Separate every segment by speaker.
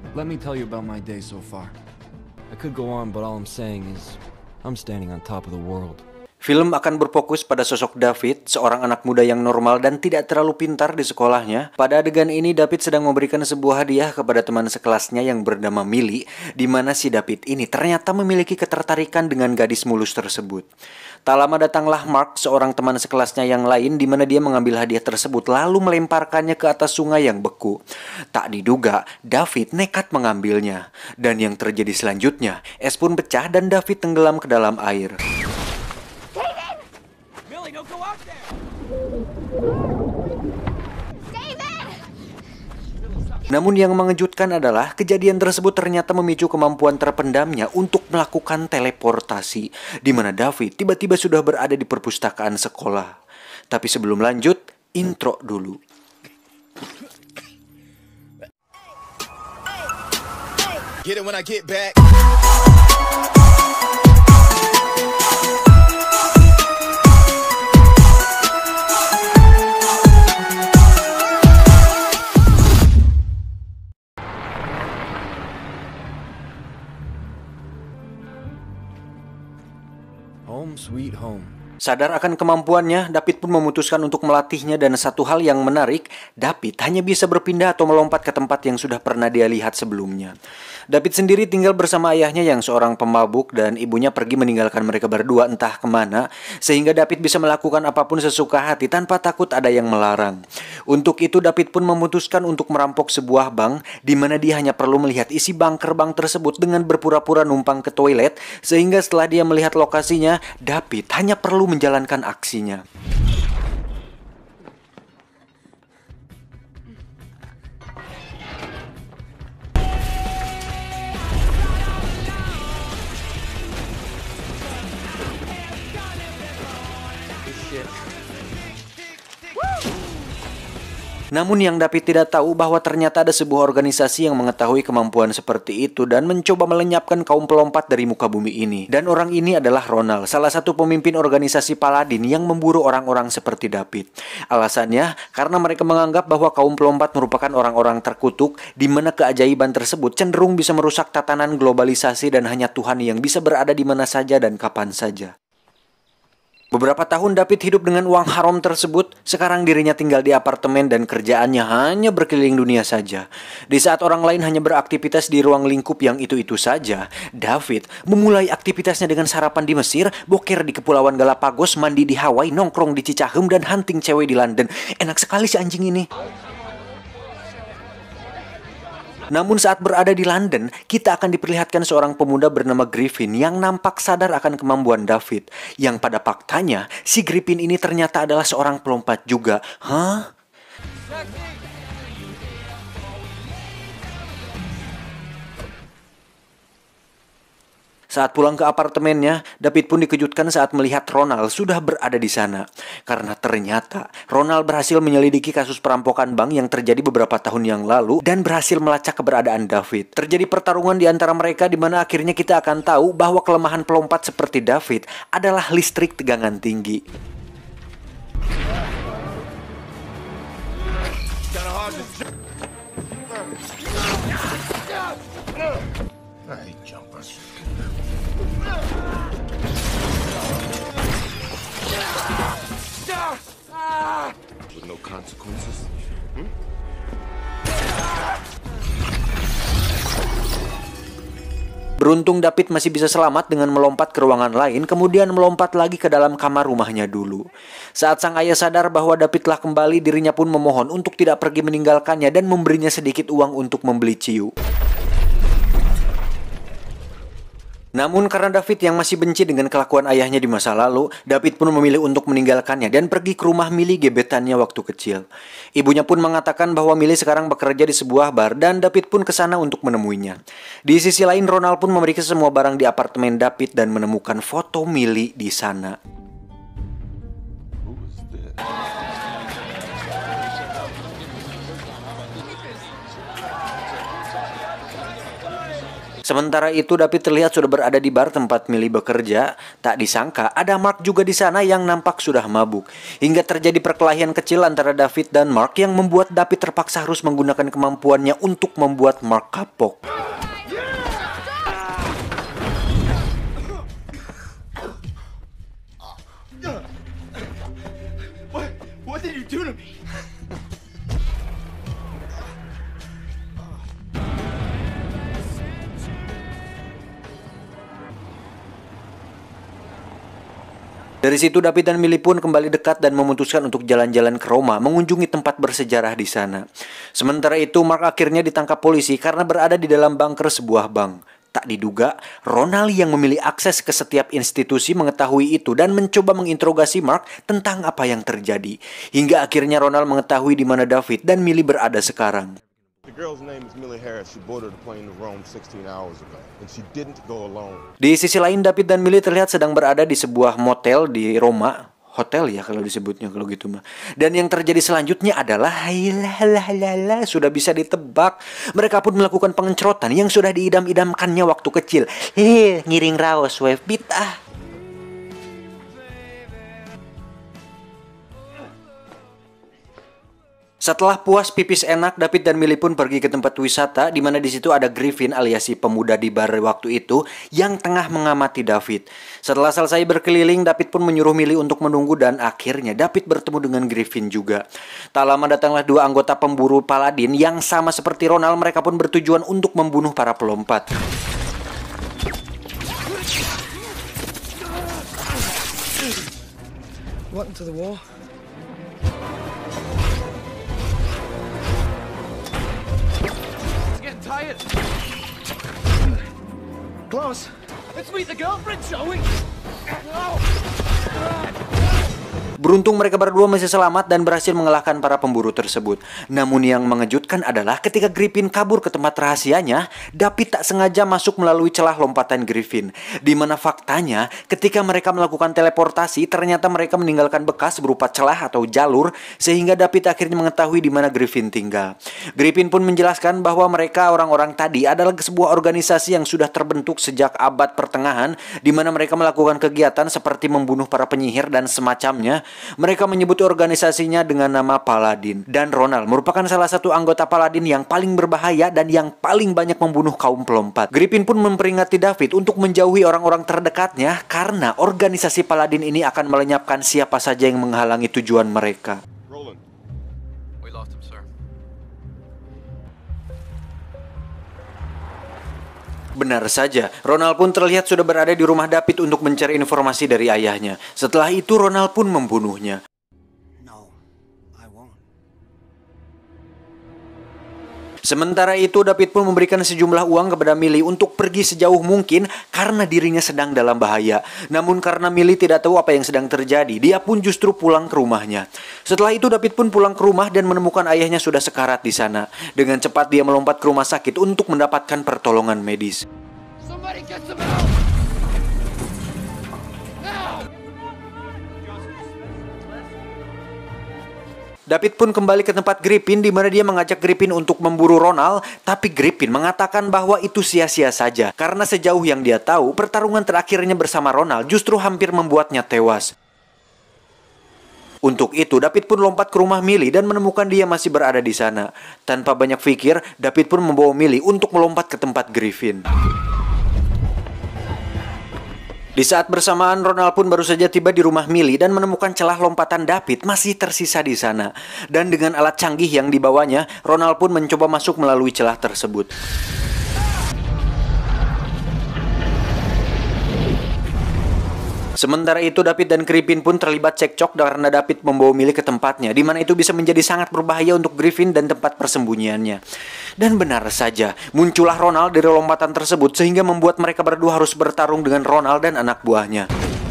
Speaker 1: let me tell you about my day so far. I could go on, but all I'm saying is I'm standing on top of the world.
Speaker 2: Film akan berfokus pada sosok David, seorang anak muda yang normal dan tidak terlalu pintar di sekolahnya. Pada adegan ini, David sedang memberikan sebuah hadiah kepada teman sekelasnya yang bernama Millie, di mana si David ini ternyata memiliki ketertarikan dengan gadis mulus tersebut. Tak lama datanglah Mark, seorang teman sekelasnya yang lain, di mana dia mengambil hadiah tersebut lalu melemparkannya ke atas sungai yang beku. Tak diduga, David nekat mengambilnya. Dan yang terjadi selanjutnya, es pun pecah dan David tenggelam ke dalam air. Namun yang mengejutkan adalah kejadian tersebut ternyata memicu kemampuan terpendamnya untuk melakukan teleportasi, di mana David tiba-tiba sudah berada di perpustakaan sekolah. Tapi sebelum lanjut, intro dulu. Get it when I get back.
Speaker 1: Home sweet home.
Speaker 2: Sadar akan kemampuannya, David pun memutuskan untuk melatihnya dan satu hal yang menarik, David hanya bisa berpindah atau melompat ke tempat yang sudah pernah dia lihat sebelumnya. David sendiri tinggal bersama ayahnya yang seorang pemabuk dan ibunya pergi meninggalkan mereka berdua entah kemana, sehingga David bisa melakukan apapun sesuka hati tanpa takut ada yang melarang. Untuk itu David pun memutuskan untuk merampok sebuah bank, di mana dia hanya perlu melihat isi bunker bank tersebut dengan berpura-pura numpang ke toilet, sehingga setelah dia melihat lokasinya, David hanya perlu menjalankan aksinya. Namun yang David tidak tahu bahwa ternyata ada sebuah organisasi yang mengetahui kemampuan seperti itu dan mencoba melenyapkan kaum pelompat dari muka bumi ini. Dan orang ini adalah Ronald, salah satu pemimpin organisasi Paladin yang memburu orang-orang seperti David. Alasannya karena mereka menganggap bahwa kaum pelompat merupakan orang-orang terkutuk, di mana keajaiban tersebut cenderung bisa merusak tatanan globalisasi dan hanya Tuhan yang bisa berada di mana saja dan kapan saja. Beberapa tahun David hidup dengan uang haram tersebut. Sekarang dirinya tinggal di apartemen dan kerjaannya hanya berkeliling dunia saja. Di saat orang lain hanya beraktivitas di ruang lingkup yang itu-itu saja, David memulai aktivitasnya dengan sarapan di Mesir, boker di Kepulauan Galapagos, mandi di Hawaii, nongkrong di Cicahem, dan hunting cewek di London. Enak sekali si anjing ini. Namun saat berada di London, kita akan diperlihatkan seorang pemuda bernama Griffin yang nampak sadar akan kemampuan David. Yang pada faktanya, si Griffin ini ternyata adalah seorang pelompat juga. Hah? Saat pulang ke apartemennya, David pun dikejutkan saat melihat Ronald sudah berada di sana. Karena ternyata Ronald berhasil menyelidiki kasus perampokan bank yang terjadi beberapa tahun yang lalu dan berhasil melacak keberadaan David. Terjadi pertarungan di antara mereka di mana akhirnya kita akan tahu bahwa kelemahan pelompat seperti David adalah listrik tegangan tinggi.
Speaker 3: With no consequences.
Speaker 2: Beruntung David masih bisa selamat dengan melompat ke ruangan lain, kemudian melompat lagi ke dalam kamar rumahnya dulu. Saat sang ayah sadar bahwa David telah kembali, dirinya pun memohon untuk tidak pergi meninggalkannya dan memberinya sedikit uang untuk membeli ciu. Namun karena David yang masih benci dengan kelakuan ayahnya di masa lalu, David pun memilih untuk meninggalkannya dan pergi ke rumah Millie, gebetannya waktu kecil. Ibunya pun mengatakan bahwa Millie sekarang bekerja di sebuah bar dan David pun ke sana untuk menemuinya. Di sisi lain, Ronald pun memeriksa semua barang di apartemen David dan menemukan foto Millie di sana. Sementara itu David terlihat sudah berada di bar tempat Millie bekerja. Tak disangka ada Mark juga di sana yang nampak sudah mabuk. Hingga terjadi perkelahian kecil antara David dan Mark yang membuat David terpaksa harus menggunakan kemampuannya untuk membuat Mark kapok.
Speaker 3: What did you do to me?
Speaker 2: Dari situ David dan Millie pun kembali dekat dan memutuskan untuk jalan-jalan ke Roma, mengunjungi tempat bersejarah di sana. Sementara itu Mark akhirnya ditangkap polisi karena berada di dalam bunker sebuah bank. Tak diduga, Ronald yang memilih akses ke setiap institusi mengetahui itu dan mencoba menginterogasi Mark tentang apa yang terjadi. Hingga akhirnya Ronald mengetahui di mana David dan Millie berada sekarang.
Speaker 3: The girl's name is Millie Harris. She boarded a plane to Rome 16 hours ago, and she didn't go alone.
Speaker 2: Di sisi lain, David dan Millie terlihat sedang berada di sebuah motel di Roma. Hotel ya kalau disebutnya kalau gitu mah. Dan yang terjadi selanjutnya adalah sudah bisa ditebak. Mereka pun melakukan pengencrotan yang sudah diidam-idamkannya waktu kecil. Ngiring raos wave beat ah. Setelah puas pipis enak, David dan Millie pun pergi ke tempat wisata di mana di situ ada Griffin alias si pemuda di bar waktu itu yang tengah mengamati David. Setelah selesai berkeliling, David pun menyuruh Millie untuk menunggu dan akhirnya David bertemu dengan Griffin juga. Tak lama datanglah dua anggota pemburu Paladin yang sama seperti Ronald, mereka pun bertujuan untuk membunuh para pelompat.
Speaker 1: What into the wall? Tired. Close. Let's meet the girlfriend, shall we?
Speaker 2: Beruntung mereka berdua masih selamat dan berhasil mengalahkan para pemburu tersebut. Namun yang mengejutkan adalah ketika Griffin kabur ke tempat rahasianya, David tak sengaja masuk melalui celah lompatan Griffin. Di mana faktanya ketika mereka melakukan teleportasi, ternyata mereka meninggalkan bekas berupa celah atau jalur sehingga David akhirnya mengetahui di mana Griffin tinggal. Griffin pun menjelaskan bahwa mereka orang-orang tadi adalah sebuah organisasi yang sudah terbentuk sejak abad pertengahan di mana mereka melakukan kegiatan seperti membunuh para penyihir dan semacamnya. Mereka menyebut organisasinya dengan nama Paladin. Dan Ronald merupakan salah satu anggota Paladin yang paling berbahaya dan yang paling banyak membunuh kaum pelompat. Griffin pun memperingati David untuk menjauhi orang-orang terdekatnya karena organisasi Paladin ini akan melenyapkan siapa saja yang menghalangi tujuan mereka.
Speaker 3: Roland.
Speaker 1: We lost him, sir.
Speaker 2: Benar saja, Ronald pun terlihat sudah berada di rumah David untuk mencari informasi dari ayahnya. Setelah itu Ronald pun membunuhnya. Sementara itu David pun memberikan sejumlah uang kepada Millie untuk pergi sejauh mungkin karena dirinya sedang dalam bahaya. Namun karena Millie tidak tahu apa yang sedang terjadi, dia pun justru pulang ke rumahnya. Setelah itu David pun pulang ke rumah dan menemukan ayahnya sudah sekarat di sana. Dengan cepat dia melompat ke rumah sakit untuk mendapatkan pertolongan medis.
Speaker 3: Somebody get some help! Now!
Speaker 2: David pun kembali ke tempat Griffin di mana dia mengajak Griffin untuk memburu Ronald, tapi Griffin mengatakan bahwa itu sia-sia saja karena sejauh yang dia tahu, pertarungan terakhirnya bersama Ronald justru hampir membuatnya tewas. Untuk itu, David pun lompat ke rumah Millie dan menemukan dia masih berada di sana. Tanpa banyak pikir, David pun membawa Millie untuk melompat ke tempat Griffin. Di saat bersamaan, Ronald pun baru saja tiba di rumah Millie dan menemukan celah lompatan David masih tersisa di sana. Dan dengan alat canggih yang dibawanya, Ronald pun mencoba masuk melalui celah tersebut. Sementara itu David dan Griffin pun terlibat cekcok karena David membawa Millie ke tempatnya, di mana itu bisa menjadi sangat berbahaya untuk Griffin dan tempat persembunyiannya. Dan benar saja, muncullah Ronald dari lompatan tersebut sehingga membuat mereka berdua harus bertarung dengan Ronald dan anak buahnya.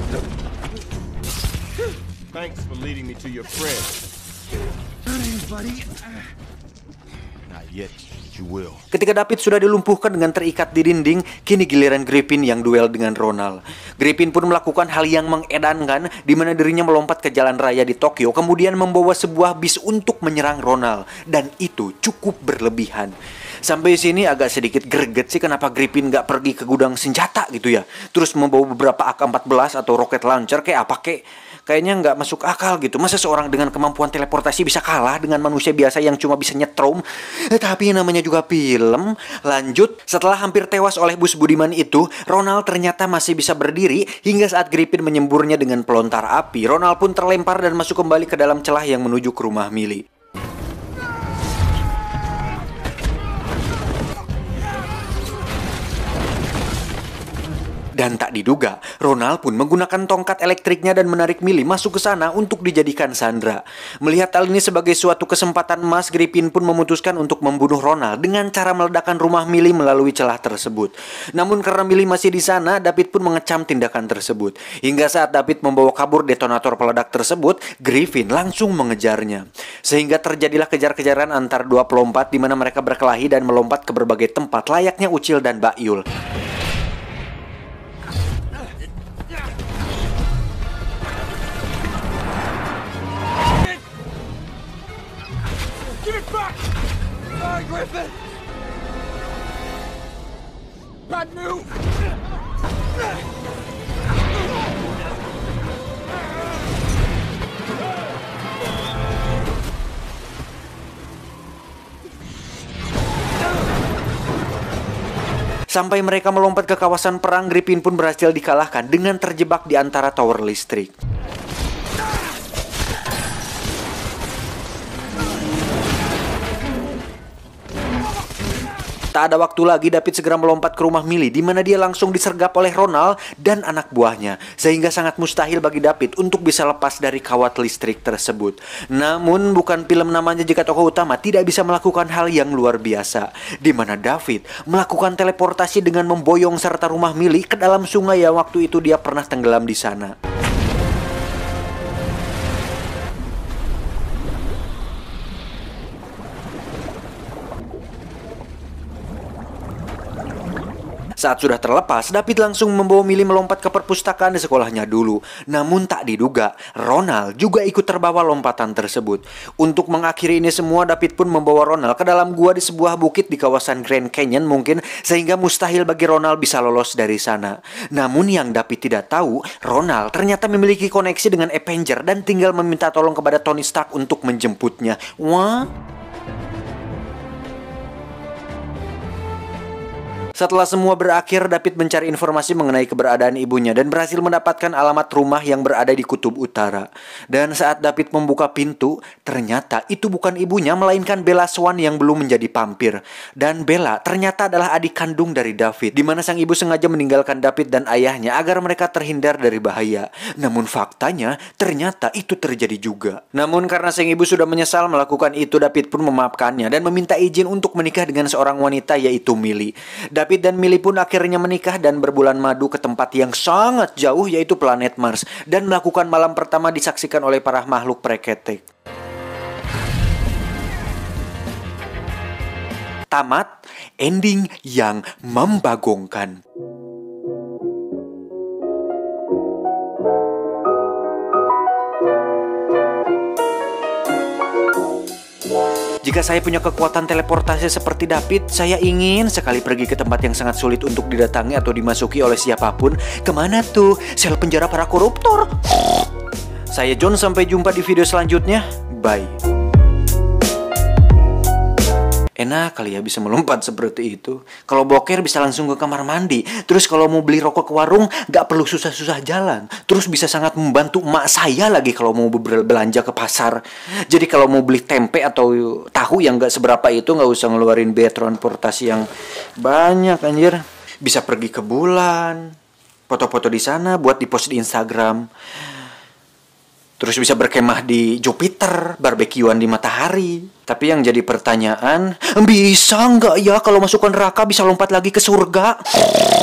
Speaker 3: Thanks for leading me to your friend. Not yet, but you will.
Speaker 2: Ketika David sudah dilumpuhkan dengan terikat di dinding, kini giliran Griffin yang duel dengan Ronald. Griffin pun melakukan hal yang mengedankan, di mana dirinya melompat ke jalan raya di Tokyo, kemudian membawa sebuah bis untuk menyerang Ronald. Dan itu cukup berlebihan. Sampai sini agak sedikit greget sih kenapa Griffin nggak pergi ke gudang senjata gitu ya. Terus membawa beberapa AK-14 atau rocket launcher kayak apa kek. Kayaknya nggak masuk akal gitu. Masa seorang dengan kemampuan teleportasi bisa kalah dengan manusia biasa yang cuma bisa nyetrum? Tapi namanya juga film. Lanjut, setelah hampir tewas oleh bus budiman itu, Ronald ternyata masih bisa berdiri hingga saat Griffin menyemburnya dengan pelontar api. Ronald pun terlempar dan masuk kembali ke dalam celah yang menuju ke rumah Millie. Dan tak diduga, Ronald pun menggunakan tongkat elektriknya dan menarik Millie masuk ke sana untuk dijadikan sandera. Melihat hal ini sebagai suatu kesempatan emas, Griffin pun memutuskan untuk membunuh Ronald dengan cara meledakkan rumah Millie melalui celah tersebut. Namun karena Millie masih di sana, David pun mengecam tindakan tersebut. Hingga saat David membawa kabur detonator peledak tersebut, Griffin langsung mengejarnya. Sehingga terjadilah kejar-kejaran antar dua pelompat di mana mereka berkelahi dan melompat ke berbagai tempat layaknya Ucil dan Bakyul.
Speaker 4: Griffin! Bad move!
Speaker 2: Sampai mereka melompat ke kawasan perang, Griffin pun berhasil dikalahkan dengan terjebak di antara tower listrik. Tak ada waktu lagi, David segera melompat ke rumah Millie di mana dia langsung disergap oleh Ronald dan anak buahnya, sehingga sangat mustahil bagi David untuk bisa lepas dari kawat listrik tersebut. Namun bukan film namanya jika tokoh utama tidak bisa melakukan hal yang luar biasa, di mana David melakukan teleportasi dengan memboyong serta rumah Millie ke dalam sungai yang waktu itu dia pernah tenggelam di sana. Saat sudah terlepas, David langsung membawa Millie melompat ke perpustakaan di sekolahnya dulu. Namun tak diduga, Ronald juga ikut terbawa lompatan tersebut. Untuk mengakhiri ini semua, David pun membawa Ronald ke dalam gua di sebuah bukit di kawasan Grand Canyon mungkin, sehingga mustahil bagi Ronald bisa lolos dari sana. Namun yang David tidak tahu, Ronald ternyata memiliki koneksi dengan Avenger dan tinggal meminta tolong kepada Tony Stark untuk menjemputnya. Wah? Setelah semua berakhir, David mencari informasi mengenai keberadaan ibunya dan berhasil mendapatkan alamat rumah yang berada di kutub utara. Dan saat David membuka pintu, ternyata itu bukan ibunya melainkan Bella Swan yang belum menjadi vampir. Dan Bella ternyata adalah adik kandung dari David, di mana sang ibu sengaja meninggalkan David dan ayahnya agar mereka terhindar dari bahaya. Namun faktanya, ternyata itu terjadi juga. Namun karena sang ibu sudah menyesal melakukan itu, David pun memaafkannya dan meminta izin untuk menikah dengan seorang wanita yaitu Millie. David dan Millie pun akhirnya menikah dan berbulan madu ke tempat yang sangat jauh yaitu planet Mars dan melakukan malam pertama disaksikan oleh para makhluk preketek. Tamat, ending yang membagongkan. Jika saya punya kekuatan teleportasi seperti David, saya ingin sekali pergi ke tempat yang sangat sulit untuk didatangi atau dimasuki oleh siapapun. Kemana tuh? Sel penjara para koruptor. Saya John, sampai jumpa di video selanjutnya. Bye. Enak kali ya bisa melompat seperti itu. Kalau boker bisa langsung ke kamar mandi. Terus kalau mau beli rokok ke warung, gak perlu susah-susah jalan. Terus bisa sangat membantu emak saya lagi kalau mau belanja ke pasar. Jadi kalau mau beli tempe atau tahu yang gak seberapa itu, gak usah ngeluarin biaya transportasi yang banyak anjir. Bisa pergi ke bulan, foto-foto di sana buat di post di Instagram. Terus bisa berkemah di Jupiter, barbekyuan di matahari. Tapi yang jadi pertanyaan, bisa nggak ya kalau masuk neraka bisa lompat lagi ke surga?